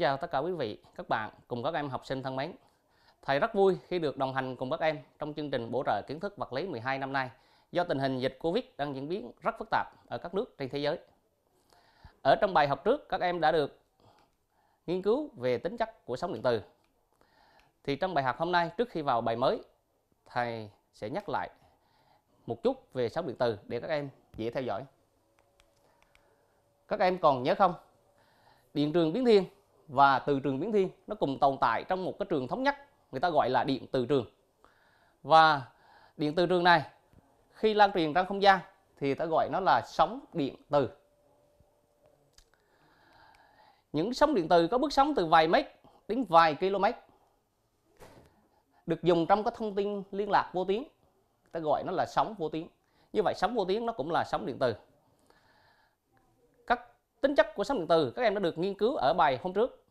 chào tất cả quý vị, các bạn cùng các em học sinh thân mến. Thầy rất vui khi được đồng hành cùng các em trong chương trình bổ trợ kiến thức vật lý 12 năm nay do tình hình dịch Covid đang diễn biến rất phức tạp ở các nước trên thế giới. Ở trong bài học trước, các em đã được nghiên cứu về tính chất của sóng điện từ. Thì trong bài học hôm nay, trước khi vào bài mới, thầy sẽ nhắc lại một chút về sóng điện từ để các em dễ theo dõi. Các em còn nhớ không? Điện trường biến thiên và từ trường biến thiên nó cùng tồn tại trong một cái trường thống nhất, người ta gọi là điện từ trường. Và điện từ trường này khi lan truyền trong không gian thì ta gọi nó là sóng điện từ. Những sóng điện từ có bước sóng từ vài mét đến vài km được dùng trong các thông tin liên lạc vô tuyến, ta gọi nó là sóng vô tuyến. Như vậy sóng vô tuyến nó cũng là sóng điện từ. Các tính chất của sóng điện từ các em đã được nghiên cứu ở bài hôm trước.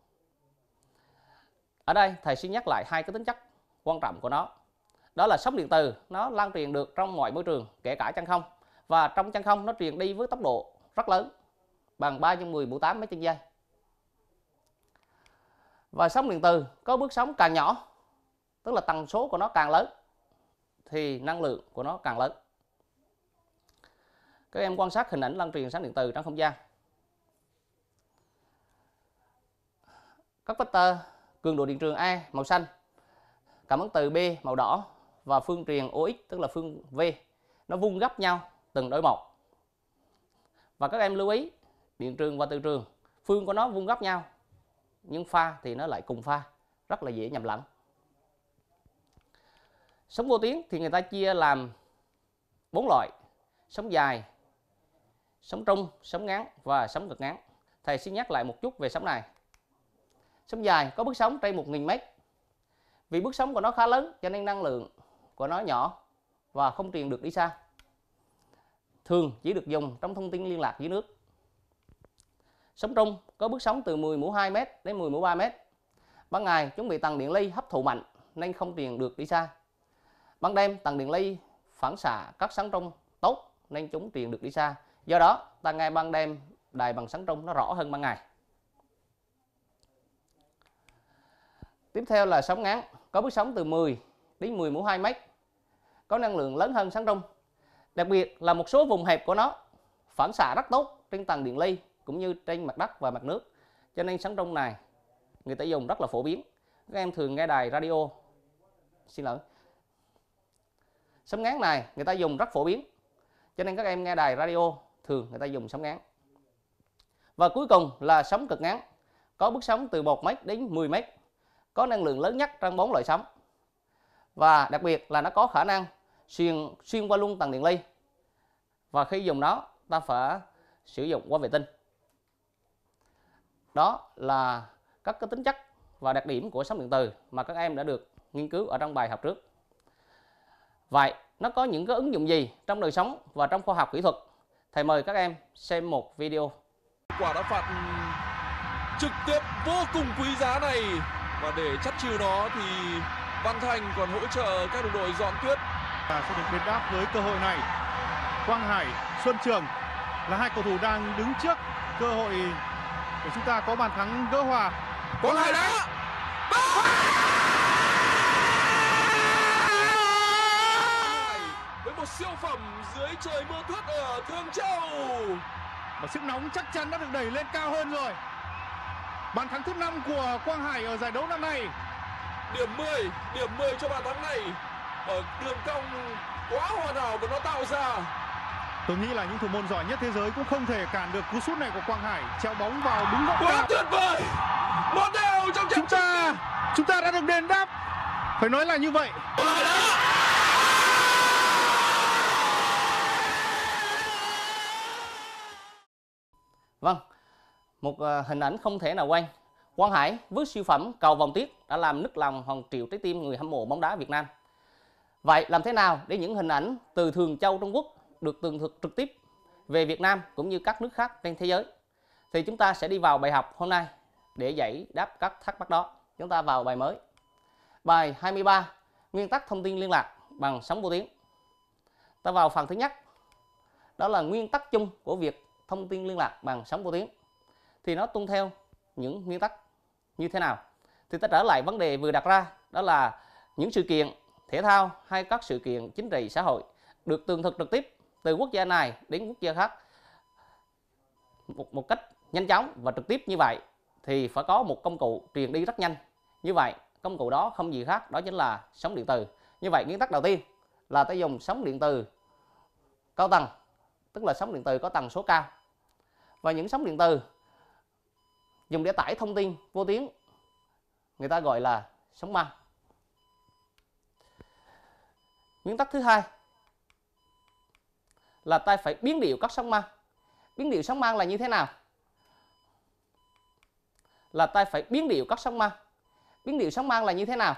Ở đây thầy xin nhắc lại hai cái tính chất quan trọng của nó. Đó là sóng điện từ nó lan truyền được trong mọi môi trường, kể cả chân không. Và trong chân không nó truyền đi với tốc độ rất lớn, bằng 3/10⁸ m/giây. Và sóng điện từ có bước sóng càng nhỏ, tức là tần số của nó càng lớn thì năng lượng của nó càng lớn. Các em quan sát hình ảnh lan truyền sóng điện từ trong không gian. Các vector cường độ điện trường A màu xanh, cảm ứng từ B màu đỏ và phương truyền OX tức là phương V nó vuông gấp nhau từng đôi một. Và các em lưu ý, điện trường và từ trường phương của nó vuông gấp nhau nhưng pha thì nó lại cùng pha, rất là dễ nhầm lẫn. Sóng vô tuyến thì người ta chia làm 4 loại: sóng dài, sóng trung, sóng ngắn và sóng cực ngắn. Thầy xin nhắc lại một chút về sóng này. Sóng dài có bước sóng trên 1000 m. Vì bước sóng của nó khá lớn cho nên năng lượng của nó nhỏ và không truyền được đi xa. Thường chỉ được dùng trong thông tin liên lạc dưới nước. Sóng trung có bước sóng từ 10⁻²m đến 10⁻³ m. Ban ngày chúng bị tầng điện ly hấp thụ mạnh nên không truyền được đi xa. Ban đêm tầng điện ly phản xạ các sóng trung tốt nên chúng truyền được đi xa. Do đó ta nghe ban đêm đài bằng sóng trung nó rõ hơn ban ngày. Tiếp theo là sóng ngắn, có bước sóng từ 10 đến 10⁻² m, có năng lượng lớn hơn sóng trung. Đặc biệt là một số vùng hẹp của nó phản xạ rất tốt trên tầng điện ly cũng như trên mặt đất và mặt nước. Cho nên sóng trung này người ta dùng rất là phổ biến. Các em thường nghe đài radio. Sóng ngắn này người ta dùng rất phổ biến. Cho nên các em nghe đài radio thường người ta dùng sóng ngắn. Và cuối cùng là sóng cực ngắn, có bước sóng từ 1 m đến 10 m, có năng lượng lớn nhất trong 4 loại sóng. Và đặc biệt là nó có khả năng xuyên qua luôn tầng điện ly. Và khi dùng nó ta phải sử dụng qua vệ tinh. Đó là các cái tính chất và đặc điểm của sóng điện từ mà các em đã được nghiên cứu ở trong bài học trước. Vậy nó có những cái ứng dụng gì trong đời sống và trong khoa học kỹ thuật? Thầy mời các em xem một video. Quả đá phạt trực tiếp vô cùng quý giá này, và để chắt chiu nó thì Văn Thành còn hỗ trợ các đồng đội dọn tuyết. Sẽ được đền đáp với cơ hội này. Quang Hải, Xuân Trường là hai cầu thủ đang đứng trước cơ hội để chúng ta có bàn thắng gỡ hòa. Quang Hải đá với một siêu phẩm dưới trời mưa tuyết ở Thương Châu. Và sức nóng chắc chắn đã được đẩy lên cao hơn rồi. Bàn thắng thứ 5 của Quang Hải ở giải đấu năm nay. Điểm 10 cho bàn thắng này ở đường cong quá hoàn hảo của nó tạo ra. Tôi nghĩ là những thủ môn giỏi nhất thế giới cũng không thể cản được cú sút này của Quang Hải, treo bóng vào đúng góc quá tuyệt vời. 1-0 trong trận chúng ta đã được đền đáp, phải nói là như vậy. Vâng, một hình ảnh không thể nào quên. Quang Hải với siêu phẩm cầu vòng tuyết đã làm nức lòng hàng triệu trái tim người hâm mộ bóng đá Việt Nam. Vậy làm thế nào để những hình ảnh từ Thường Châu Trung Quốc được tường thuật trực tiếp về Việt Nam cũng như các nước khác trên thế giới? Thì chúng ta sẽ đi vào bài học hôm nay để giải đáp các thắc mắc đó. Chúng ta vào bài mới. Bài 23, nguyên tắc thông tin liên lạc bằng sóng vô tuyến. Ta vào phần thứ nhất. Đó là nguyên tắc chung của việc thông tin liên lạc bằng sóng vô tuyến. Thì nó tuân theo những nguyên tắc như thế nào? Thì ta trở lại vấn đề vừa đặt ra, đó là những sự kiện thể thao hay các sự kiện chính trị xã hội được tường thuật trực tiếp từ quốc gia này đến quốc gia khác một cách nhanh chóng và trực tiếp như vậy thì phải có một công cụ truyền đi rất nhanh. Như vậy công cụ đó không gì khác, đó chính là sóng điện từ. Như vậy nguyên tắc đầu tiên là ta dùng sóng điện từ cao tần, tức là sóng điện từ có tần số cao. Và những sóng điện từ dùng để tải thông tin vô tuyến người ta gọi là sóng mang. Nguyên tắc thứ hai là ta phải biến điệu các sóng mang. Biến điệu sóng mang là như thế nào? Là ta phải biến điệu các sóng mang. Biến điệu sóng mang là như thế nào?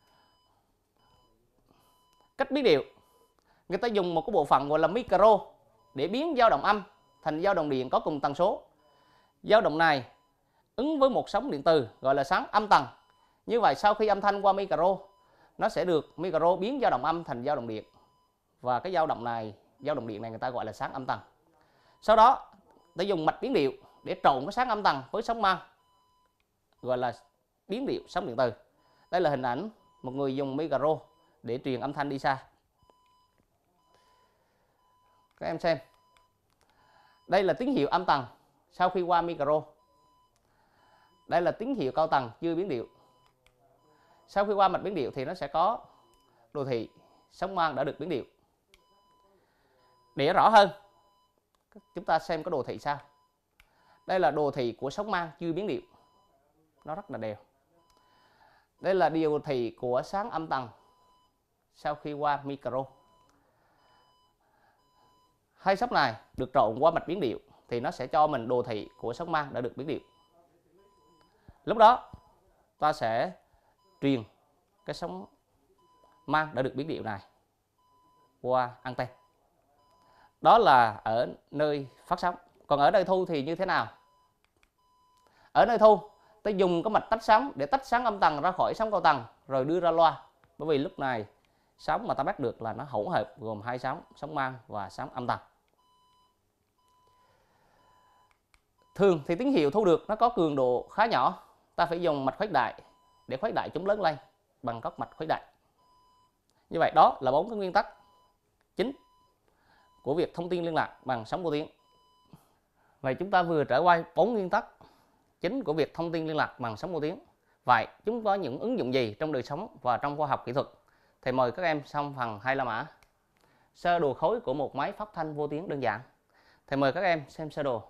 Cách biến điệu, người ta dùng một cái bộ phận gọi là micro để biến dao động âm thành dao động điện có cùng tần số. Dao động này ứng với một sóng điện từ gọi là sóng âm tần. Như vậy sau khi âm thanh qua micro, nó sẽ được micro biến dao động âm thành dao động điện. Và cái dao động điện này người ta gọi là sáng âm tần. Sau đó ta dùng mạch biến điệu để trộn cái sáng âm tần với sóng mang, gọi là biến điệu sóng điện từ. Đây là hình ảnh một người dùng micro để truyền âm thanh đi xa. Các em xem. Đây là tín hiệu âm tần sau khi qua micro. Đây là tín hiệu cao tần chưa biến điệu. Sau khi qua mạch biến điệu thì nó sẽ có đồ thị sóng mang đã được biến điệu. Để rõ hơn, chúng ta xem cái đồ thị sau. Đây là đồ thị của sóng mang chưa biến điệu. Nó rất là đều. Đây là đồ thị của sáng âm tần sau khi qua micro. Hai sóng này được trộn qua mạch biến điệu thì nó sẽ cho mình đồ thị của sóng mang đã được biến điệu. Lúc đó ta sẽ truyền cái sóng mang đã được biến điệu này qua anten. Đó là ở nơi phát sóng. Còn ở nơi thu thì như thế nào? Ở nơi thu, ta dùng cái mạch tách sóng để tách sóng âm tần ra khỏi sóng cao tần rồi đưa ra loa. Bởi vì lúc này sóng mà ta bắt được là nó hỗn hợp gồm hai sóng, sóng mang và sóng âm tần. Thường thì tín hiệu thu được nó có cường độ khá nhỏ, ta phải dùng mạch khuếch đại để khuếch đại chúng lớn lên bằng các mạch khuếch đại. Như vậy đó là 4 cái nguyên tắc chính của việc thông tin liên lạc bằng sóng vô tuyến. Vậy chúng ta vừa trải qua 4 nguyên tắc chính của việc thông tin liên lạc bằng sóng vô tuyến. Vậy chúng có những ứng dụng gì trong đời sống và trong khoa học kỹ thuật? Thì mời các em xong phần 2 la mã. Sơ đồ khối của một máy phát thanh vô tuyến đơn giản. Thì mời các em xem sơ đồ.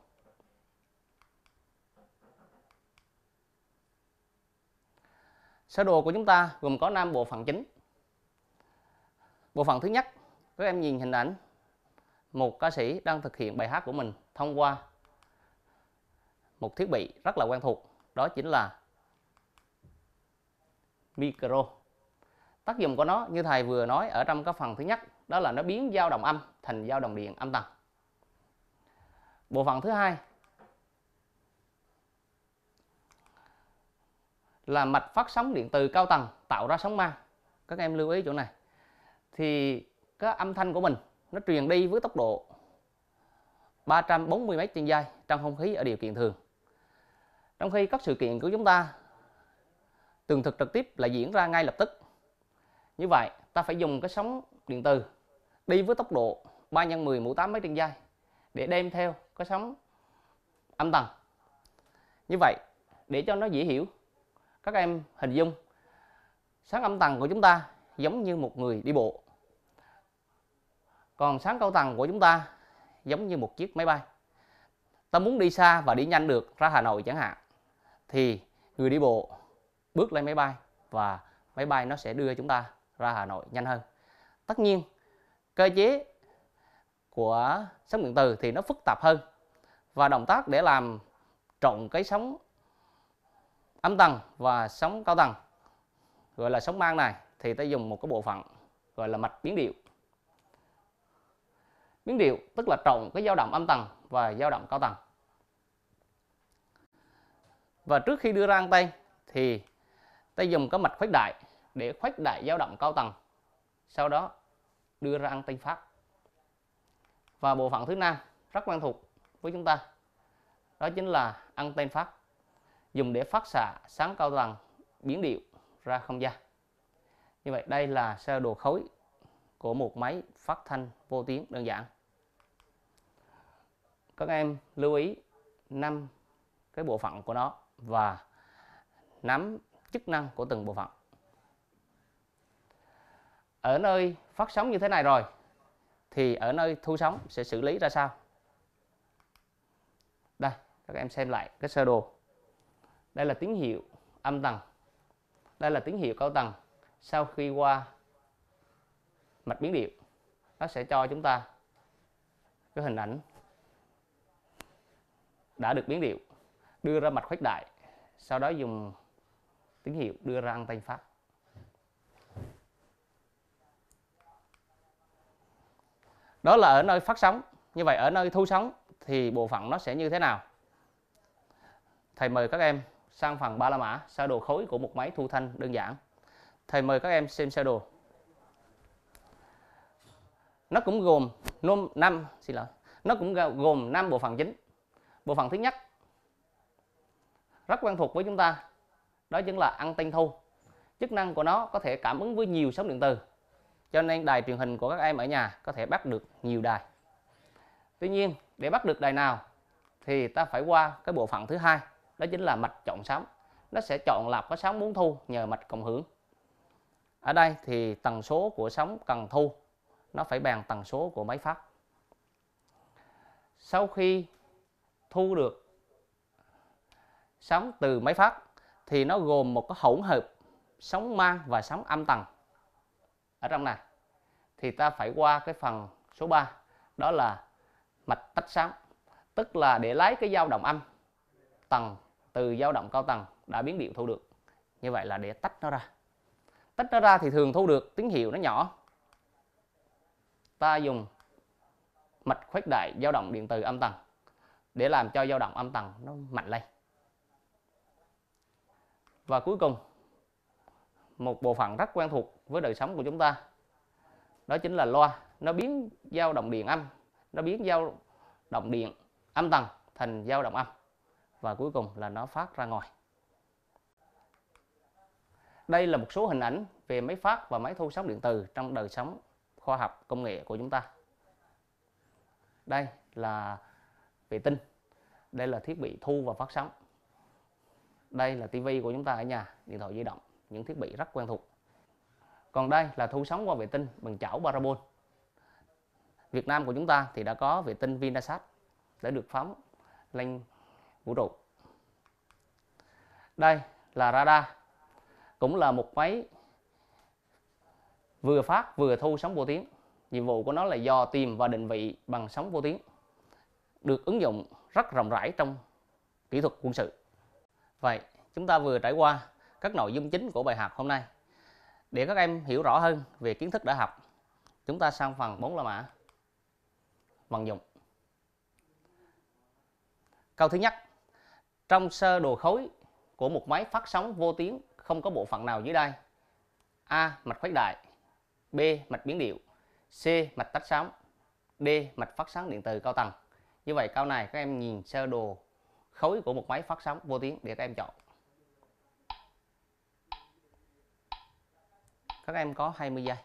Sơ đồ của chúng ta gồm có 5 bộ phận chính. Bộ phận thứ nhất, các em nhìn hình ảnh một ca sĩ đang thực hiện bài hát của mình thông qua một thiết bị rất là quen thuộc, đó chính là micro. Tác dụng của nó như thầy vừa nói ở trong cái phần thứ nhất, đó là nó biến dao động âm thành dao động điện âm tần. Bộ phận thứ hai là mạch phát sóng điện từ cao tần tạo ra sóng mang. Các em lưu ý chỗ này. Thì cái âm thanh của mình nó truyền đi với tốc độ 340 m/giây trong không khí ở điều kiện thường. Trong khi các sự kiện của chúng ta tường thuật trực tiếp là diễn ra ngay lập tức. Như vậy ta phải dùng cái sóng điện từ đi với tốc độ 3 × 10 mũ 8 m/giây để đem theo cái sóng âm tần. Như vậy để cho nó dễ hiểu, các em hình dung sóng âm tần của chúng ta giống như một người đi bộ, còn sóng cao tần của chúng ta giống như một chiếc máy bay. Ta muốn đi xa và đi nhanh được ra Hà Nội chẳng hạn, thì người đi bộ bước lên máy bay và máy bay nó sẽ đưa chúng ta ra Hà Nội nhanh hơn. Tất nhiên cơ chế của sóng điện từ thì nó phức tạp hơn, và động tác để làm trộn cái sóng âm tần và sóng cao tần gọi là sóng mang này thì ta dùng một cái bộ phận gọi là mạch biến điệu. Biến điệu tức là trộn cái dao động âm tần và dao động cao tần. Và trước khi đưa ra anten thì ta dùng cái mạch khuếch đại để khuếch đại dao động cao tần, sau đó đưa ra anten phát. Và bộ phận thứ năm rất quen thuộc với chúng ta, đó chính là anten phát. dùng để phát xạ sóng cao tần biến điệu ra không gian. Như vậy đây là sơ đồ khối của một máy phát thanh vô tuyến đơn giản. Các em lưu ý 5 cái bộ phận của nó và nắm chức năng của từng bộ phận. Ở nơi phát sóng như thế này rồi thì ở nơi thu sóng sẽ xử lý ra sao? Đây, các em xem lại cái sơ đồ. Đây là tín hiệu âm tần. Đây là tín hiệu cao tần. Sau khi qua mạch biến điệu, nó sẽ cho chúng ta cái hình ảnh đã được biến điệu, đưa ra mạch khuếch đại, sau đó dùng tín hiệu đưa ra anten phát. Đó là ở nơi phát sóng. Như vậy ở nơi thu sóng thì bộ phận nó sẽ như thế nào? Thầy mời các em sang phần ba la mã, sơ đồ khối của một máy thu thanh đơn giản. Thầy mời các em xem sơ đồ. Nó cũng gồm 5 bộ phận chính. Bộ phận thứ nhất rất quen thuộc với chúng ta, đó chính là anten thu. Chức năng của nó có thể cảm ứng với nhiều sóng điện từ, cho nên đài truyền hình của các em ở nhà có thể bắt được nhiều đài. Tuy nhiên để bắt được đài nào thì ta phải qua cái bộ phận thứ hai, đó chính là mạch chọn sóng. Nó sẽ chọn lọc cái sóng muốn thu nhờ mạch cộng hưởng. Ở đây thì tần số của sóng cần thu nó phải bằng tần số của máy phát. Sau khi thu được sóng từ máy phát thì nó gồm một cái hỗn hợp sóng mang và sóng âm tần. Ở trong này thì ta phải qua cái phần số 3, đó là mạch tách sóng, tức là để lấy cái dao động âm tần từ dao động cao tần đã biến điệu thu được. Như vậy là để tách nó ra. Tách nó ra thì thường thu được tín hiệu nó nhỏ. Ta dùng mạch khuếch đại dao động điện từ âm tần để làm cho dao động âm tần nó mạnh lên. Và cuối cùng, một bộ phận rất quen thuộc với đời sống của chúng ta, đó chính là loa. Nó biến dao động điện âm, nó biến dao động điện âm tần thành dao động âm, và cuối cùng là nó phát ra ngoài. Đây là một số hình ảnh về máy phát và máy thu sóng điện từ trong đời sống khoa học công nghệ của chúng ta. Đây là vệ tinh, đây là thiết bị thu và phát sóng. Đây là tivi của chúng ta ở nhà, điện thoại di động, những thiết bị rất quen thuộc. Còn đây là thu sóng qua vệ tinh bằng chảo parabol. Việt Nam của chúng ta thì đã có vệ tinh Vinasat đã được phóng lên vũ trụ. Đây là radar, cũng là một máy vừa phát vừa thu sóng vô tuyến. Nhiệm vụ của nó là dò tìm và định vị bằng sóng vô tuyến, được ứng dụng rất rộng rãi trong kỹ thuật quân sự. Vậy chúng ta vừa trải qua các nội dung chính của bài học hôm nay. Để các em hiểu rõ hơn về kiến thức đã học, chúng ta sang phần 4 la mã, vận dụng. Câu thứ nhất, trong sơ đồ khối của một máy phát sóng vô tuyến không có bộ phận nào dưới đây: A. Mạch khuếch đại, B. Mạch biến điệu, C. Mạch tách sóng, D. Mạch phát sóng điện từ cao tần. Như vậy câu này các em nhìn sơ đồ khối của một máy phát sóng vô tuyến để các em chọn. Các em có 20 giây.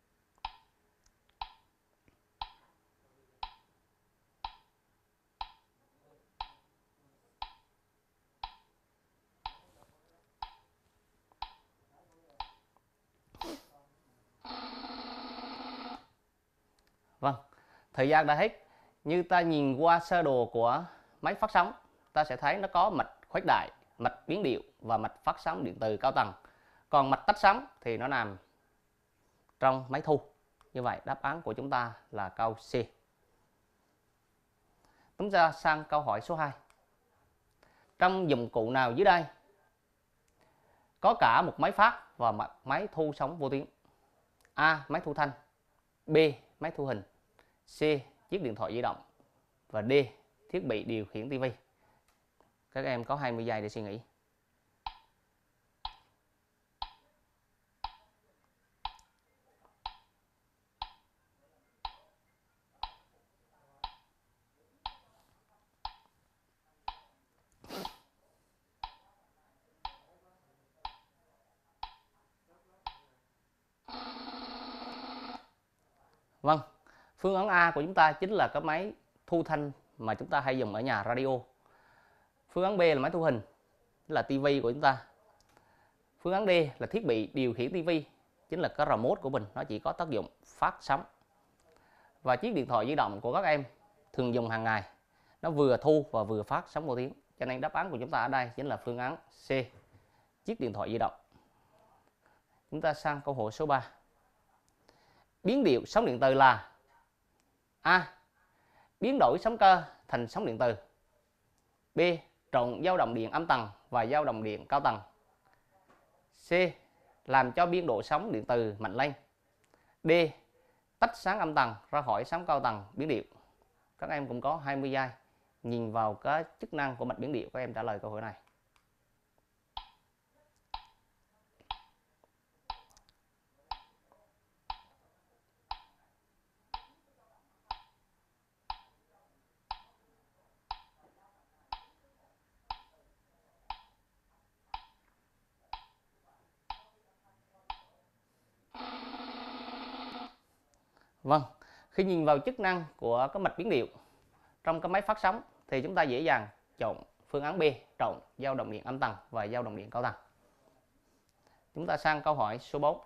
Vâng, thời gian đã hết. Như ta nhìn qua sơ đồ của máy phát sóng, ta sẽ thấy nó có mạch khuếch đại, mạch biến điệu và mạch phát sóng điện từ cao tần. Còn mạch tách sóng thì nó nằm trong máy thu. Như vậy đáp án của chúng ta là câu C. Chúng ta sang câu hỏi số 2. Trong dụng cụ nào dưới đây có cả một máy phát và máy thu sóng vô tuyến? A. Máy thu thanh, B. Máy thu hình, C. Chiếc điện thoại di động, và D. Thiết bị điều khiển TV. Các em có 20 giây để suy nghĩ. Vâng, phương án A của chúng ta chính là cái máy thu thanh mà chúng ta hay dùng ở nhà radio. Phương án B là máy thu hình, là tivi của chúng ta. Phương án D là thiết bị điều khiển tivi, chính là cái remote của mình, nó chỉ có tác dụng phát sóng. Và chiếc điện thoại di động của các em thường dùng hàng ngày, nó vừa thu và vừa phát sóng vô tuyến. Cho nên đáp án của chúng ta ở đây chính là phương án C, chiếc điện thoại di động. Chúng ta sang câu hỏi số 3. Biến điệu sóng điện từ là A. Biến đổi sóng cơ thành sóng điện từ. B. Trộn dao động điện âm tầng và dao động điện cao tầng. C. Làm cho biên độ sóng điện từ mạnh lên. D. Tách sáng âm tầng ra khỏi sóng cao tầng biến điệu. Các em cũng có 20 giây nhìn vào cái chức năng của mạch biến điệu, các em trả lời câu hỏi này. Vâng, khi nhìn vào chức năng của cái mạch biến điệu trong cái máy phát sóng thì chúng ta dễ dàng chọn phương án B, trộn dao động điện âm tầng và dao động điện cao tầng. Chúng ta sang câu hỏi số 4.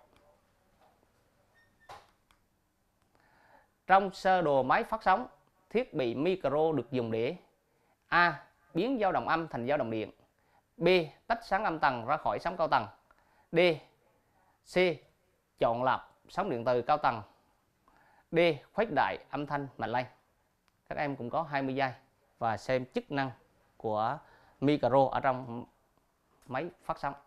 Trong sơ đồ máy phát sóng, thiết bị micro được dùng để A. Biến dao động âm thành dao động điện. B. Tách sáng âm tầng ra khỏi sóng cao tầng. D. C. Chọn lọc sóng điện từ cao tầng. D. Khuếch đại âm thanh mạnh lên. Các em cũng có 20 giây và xem chức năng của micro ở trong máy phát sóng.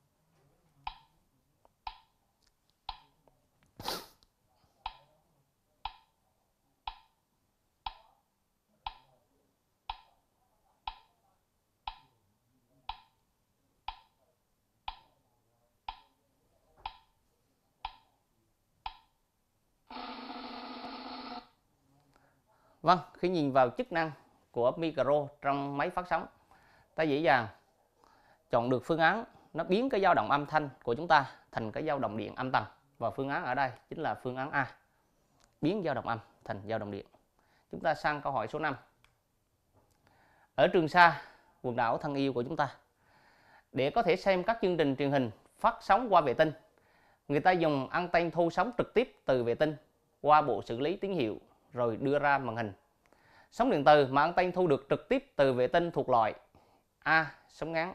Vâng, khi nhìn vào chức năng của micro trong máy phát sóng, ta dễ dàng chọn được phương án nó biến cái dao động âm thanh của chúng ta thành cái dao động điện âm tầng. Và phương án ở đây chính là phương án A, biến dao động âm thành dao động điện. Chúng ta sang câu hỏi số 5. Ở Trường Sa, quần đảo thân yêu của chúng ta, để có thể xem các chương trình truyền hình phát sóng qua vệ tinh, người ta dùng anten thu sóng trực tiếp từ vệ tinh qua bộ xử lý tín hiệu rồi đưa ra màn hình. Sóng điện từ mà anten thu được trực tiếp từ vệ tinh thuộc loại A. Sóng ngắn,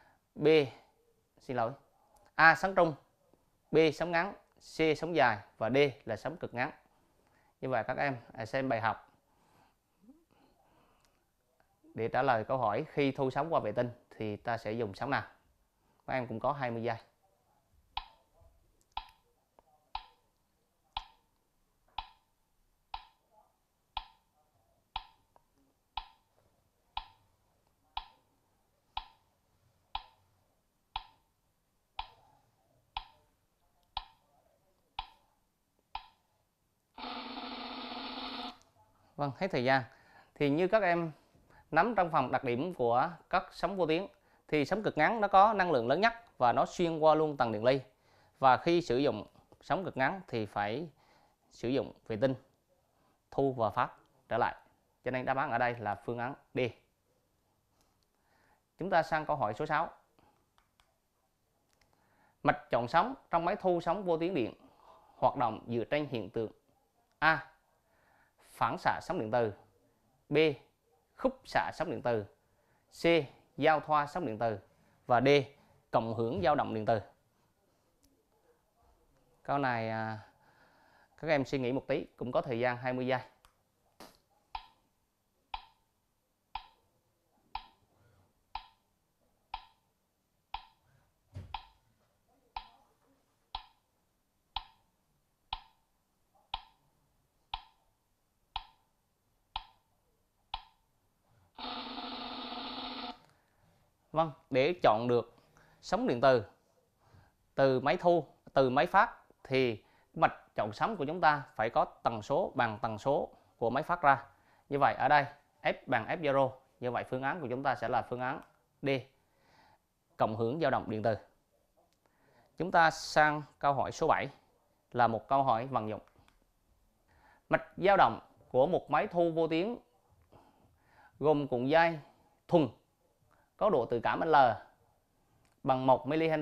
A. Sóng trung, B. Sóng ngắn, C. Sóng dài và D là sóng cực ngắn. Như vậy các em xem bài học để trả lời câu hỏi khi thu sóng qua vệ tinh thì ta sẽ dùng sóng nào. Các em cũng có 20 giây. Vâng, hết thời gian. Thì như các em nắm trong phần đặc điểm của các sóng vô tuyến thì sóng cực ngắn nó có năng lượng lớn nhất và nó xuyên qua luôn tầng điện ly. Và khi sử dụng sóng cực ngắn thì phải sử dụng vệ tinh thu và phát trở lại. Cho nên đáp án ở đây là phương án D. Chúng ta sang câu hỏi số 6. Mạch chọn sóng trong máy thu sóng vô tuyến điện hoạt động dựa trên hiện tượng A. Phản xạ sóng điện từ. B. Khúc xạ sóng điện từ. C. Giao thoa sóng điện từ. Và D. Cộng hưởng dao động điện từ. Câu này các em suy nghĩ một tí, cũng có thời gian 20 giây. Vâng, để chọn được sóng điện từ máy thu, từ máy phát thì mạch chọn sóng của chúng ta phải có tần số bằng tần số của máy phát ra. Như vậy ở đây F bằng F0. Như vậy phương án của chúng ta sẽ là phương án D, cộng hưởng dao động điện từ. Chúng ta sang câu hỏi số 7 là một câu hỏi vận dụng. Mạch dao động của một máy thu vô tuyến gồm cuộn dây thùng có độ tự cảm L bằng 1 mH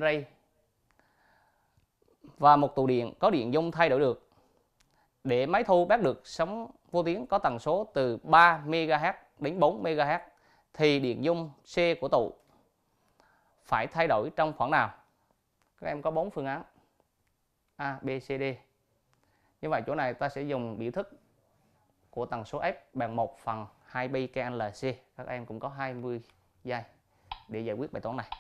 và một tụ điện có điện dung thay đổi được. Để máy thu bắt được sóng vô tuyến có tần số từ 3 MHz đến 4 MHz thì điện dung C của tụ phải thay đổi trong khoảng nào? Các em có 4 phương án A, B, C, D. Như vậy chỗ này ta sẽ dùng biểu thức của tần số F bằng 1/2 pi KLC. Các em cũng có 20 giây để giải quyết bài toán này.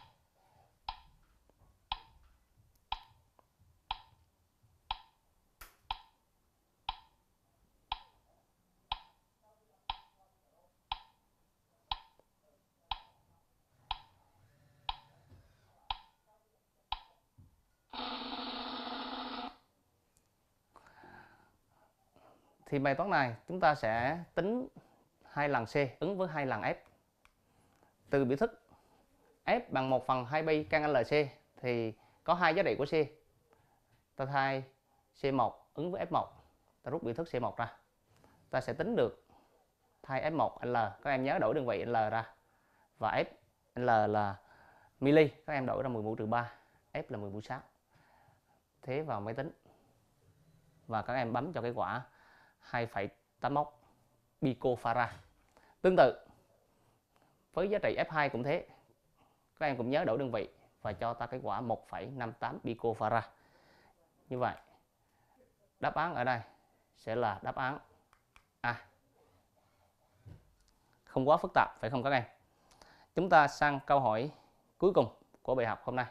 Thì bài toán này chúng ta sẽ tính 2 lần C ứng với 2 lần F. Từ biểu thức F bằng 1/2 pi KLC thì có 2 giá trị của C. Ta thay C1 ứng với F1. Ta rút biểu thức C1 ra. Ta sẽ tính được thay F1 L. Các em nhớ đổi đơn vị L ra. Và F L là mili. Các em đổi ra 10 mũ trừ 3. F là 10 mũ 6. Thế vào máy tính. Và các em bấm cho kết quả 2,81 picofarad. Tương tự với giá trị F2 cũng thế. Các em cũng nhớ đổi đơn vị và cho ta kết quả 1,58 picofarad. Như vậy đáp án ở đây sẽ là đáp án A. Không quá phức tạp phải không các em? Chúng ta sang câu hỏi cuối cùng của bài học hôm nay.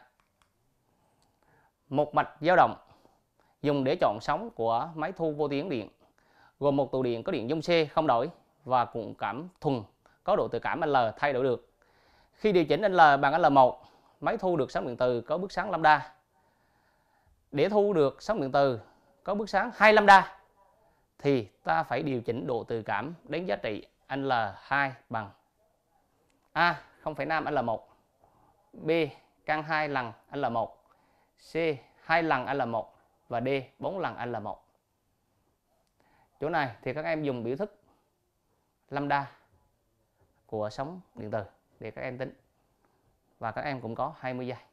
Một mạch dao động dùng để chọn sóng của máy thu vô tuyến điện gồm một tụ điện có điện dung C không đổi và cuộn cảm thuần có độ tự cảm L thay đổi được. Khi điều chỉnh L bằng L1, máy thu được sóng điện từ có bước sáng lambda. Để thu được sóng điện từ có bước sáng 2 lambda thì ta phải điều chỉnh độ tự cảm đến giá trị L2 bằng A 0,5 L1, B căn 2 lần L1, C 2 lần L1 và D 4 lần L1. Chỗ này thì các em dùng biểu thức lambda của sóng điện từ để các em tính. Và các em cũng có 20 giây.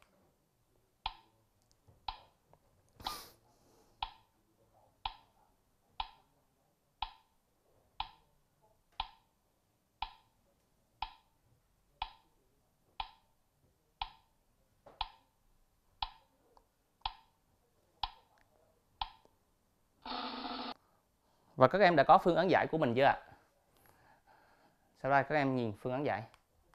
Và các em đã có phương án giải của mình chưa ạ? Sau đây các em nhìn phương án giải.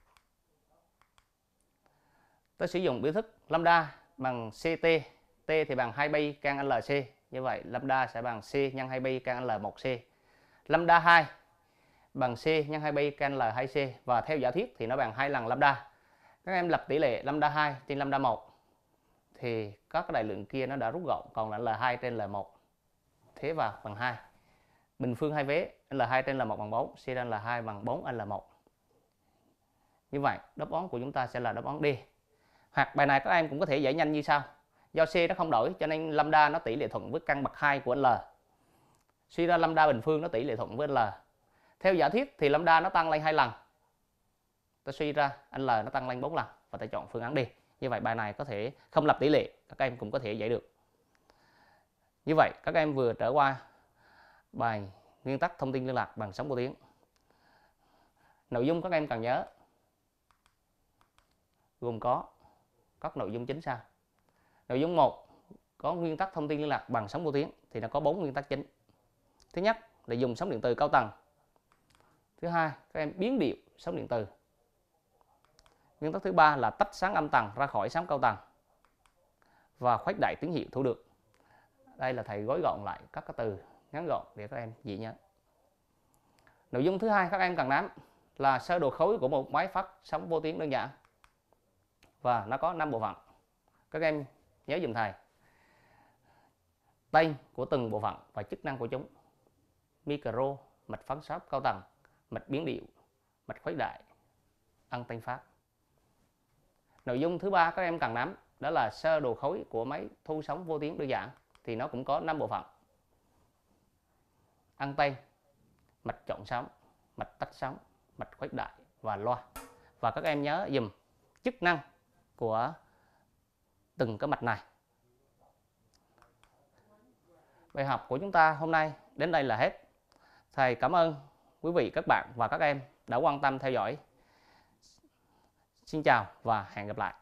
Tôi sử dụng biểu thức lambda bằng CT, T thì bằng 2 pi can LC. Như vậy lambda sẽ bằng C nhân 2 pi can L1C. Lambda 2 bằng C nhân 2 pi can L2C và theo giả thuyết thì nó bằng 2 lần lambda. Các em lập tỷ lệ lambda 2 trên lambda 1 thì các cái đại lượng kia nó đã rút gọn còn là L2 trên L1. Thế vào bằng 2. Bình phương hai vế L2 trên L1 bằng 4, C trên L2 bằng 4 L1. Như vậy đáp án của chúng ta sẽ là đáp án D. Hoặc bài này các em cũng có thể giải nhanh như sau. Do C nó không đổi cho nên lambda nó tỷ lệ thuận với căn bậc 2 của L. Suy ra lambda bình phương nó tỷ lệ thuận với L. Theo giả thuyết thì lambda nó tăng lên 2 lần. Ta suy ra L nó tăng lên 4 lần và ta chọn phương án D. Như vậy bài này có thể không lập tỷ lệ, các em cũng có thể giải được. Như vậy các em vừa trở qua bài nguyên tắc thông tin liên lạc bằng sóng vô tuyến. Nội dung các em cần nhớ gồm có các nội dung chính sau. Nội dung 1 có nguyên tắc thông tin liên lạc bằng sóng vô tuyến thì nó có 4 nguyên tắc chính. Thứ nhất là dùng sóng điện từ cao tầng. Thứ hai, các em biến điệu sóng điện từ. Nguyên tắc thứ ba là tách sáng âm tầng ra khỏi sóng cao tầng và khuếch đại tín hiệu thu được. Đây là thầy gói gọn lại các cái từ ngắn gọn để các em dễ nhớ. Nội dung thứ hai các em cần nắm là sơ đồ khối của một máy phát sóng vô tuyến đơn giản và nó có 5 bộ phận. Các em nhớ dùm thầy tên của từng bộ phận và chức năng của chúng: micro, mạch phát sóng cao tầng, mạch biến điệu, mạch khuếch đại, anten phát. Nội dung thứ ba các em cần nắm đó là sơ đồ khối của máy thu sóng vô tuyến đơn giản thì nó cũng có 5 bộ phận. anten, mạch chọn sóng, mạch tách sóng, mạch khuếch đại và loa. Và các em nhớ dùm chức năng của từng cái mạch này. Bài học của chúng ta hôm nay đến đây là hết. Thầy cảm ơn quý vị, các bạn và các em đã quan tâm theo dõi. Xin chào và hẹn gặp lại.